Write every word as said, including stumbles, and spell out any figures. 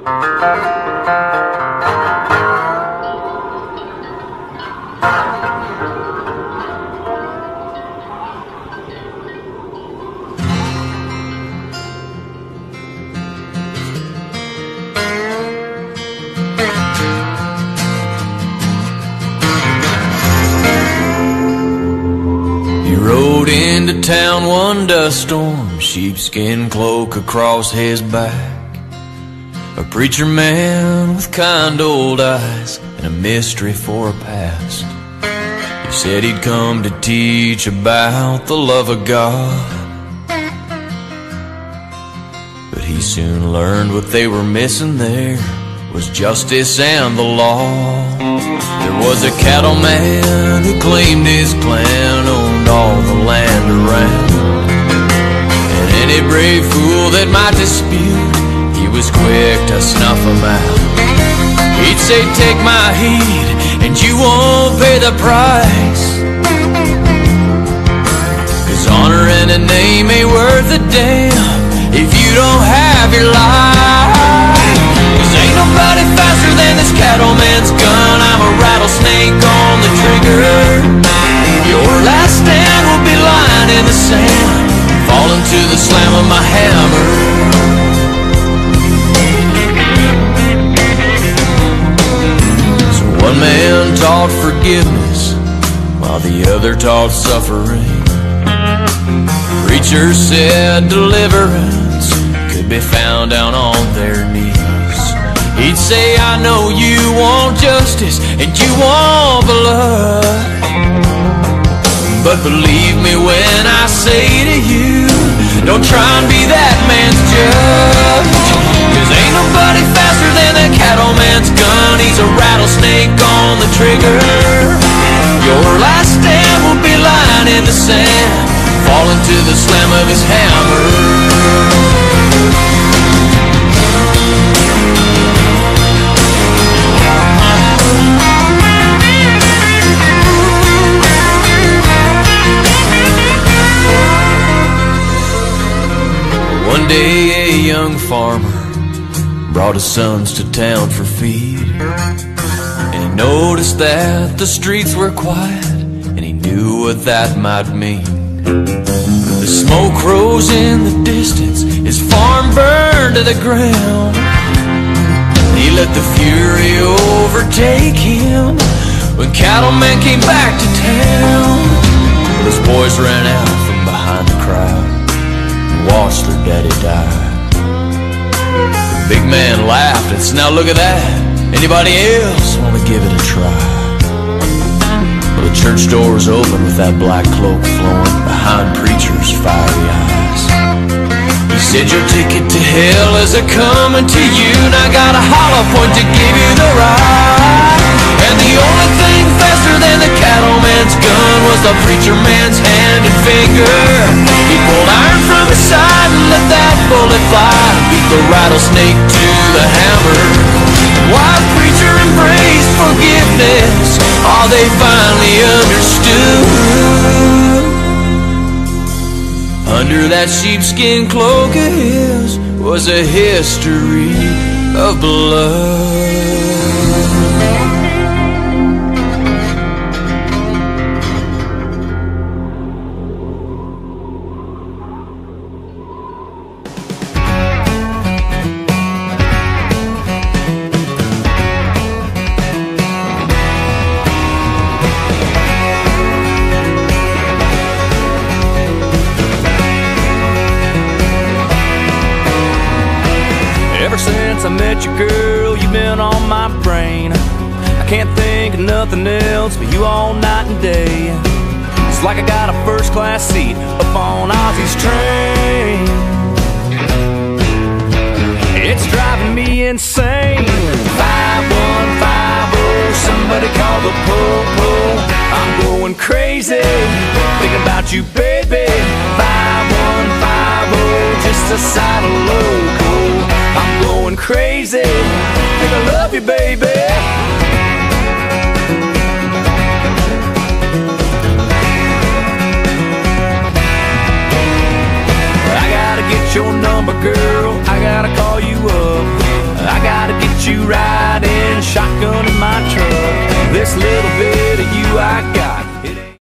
Rode into town one dust storm, sheepskin cloak across his back. A preacher man with kind old eyes and a mystery for a past. He said he'd come to teach about the love of God, but he soon learned what they were missing there was justice and the law. There was a cattleman who claimed his clan owned all the land around, and any brave fool that might dispute, he was quick to snuff him out. He'd say, take my heed and you won't pay the price, 'cause honor and a name ain't worth a damn if you don't have your life. 'Cause ain't nobody faster than this cattleman's gun. I'm a rattlesnake on the trigger. Your last stand will be lying in the sand, falling to the slam of my hammer. So one man taught forgiveness while the other taught suffering. Preacher said deliverance could be found down on their knees. He'd say, I know you want justice and you want blood, but believe me when I say to you, don't try and be that man's judge. 'Cause ain't nobody faster than the cattleman's gun. He's a rattlesnake on the trigger. Your last stand will be lying in the sand, falling to the slam of his hammer. One day a young farmer brought his sons to town for feed, and he noticed that the streets were quiet, and he knew what that might mean. The smoke rose in the distance, his farm burned to the ground. He let the fury overtake him when cattlemen came back to town. Those boys ran out from behind the crowd and watched their daddy die. The big man laughed and said, now look at that. Anybody else want to give it a try? Well, the church door was open with that black cloak flowing behind preacher's fiery eyes. He said, your ticket to hell is a-coming to you, and I got a hollow point to give you the ride. And the only thing faster than the cattleman's gun was the preacher man's hand and finger. He pulled iron from his side and let that bullet fly, beat the rattlesnake to the hammer. Why preacher embraced forgiveness, all they finally understood. Under that sheepskin cloak of his was a history of blood. Since I met you, girl, you've been on my brain. I can't think of nothing else but you all night and day. It's like I got a first-class seat up on Ozzy's train. It's driving me insane. five one five oh, somebody call the po-po. I'm going crazy thinking about you, baby. five one five oh, just a side of loco. I'm going crazy, think I love you, baby. I gotta get your number, girl, I gotta call you up. I gotta you riding shotgun in my truck. This little bit